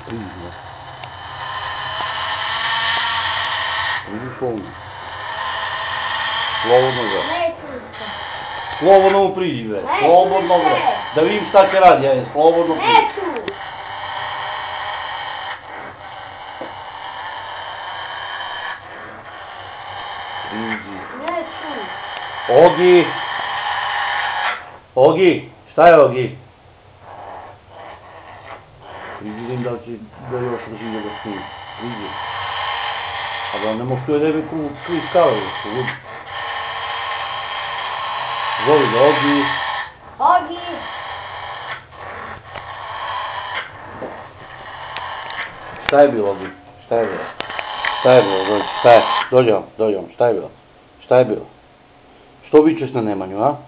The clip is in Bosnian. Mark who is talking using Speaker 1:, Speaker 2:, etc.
Speaker 1: Priđi. Priđi slobodno. Slobodno bre. Slobodno mu priđi bre. Slobodno bre. Da vidim šta će radi, ajde, slobodno priđi.
Speaker 2: Neću!
Speaker 1: Priđi.
Speaker 2: Neću!
Speaker 1: Ogi! Ogi! Šta je Ogi? Vidim da će da još držim da ga snimi. Vidim. A da ne mogu što je nebe kriz kave, što vidi. Zoli ga, Ogi.
Speaker 2: Ogi!
Speaker 1: Šta je bilo, Ogi? Šta je bilo? Šta je bilo, dođi, šta je? Dođi vam, šta je bilo? Šta je bilo? Što vičeš na Nemanju, a?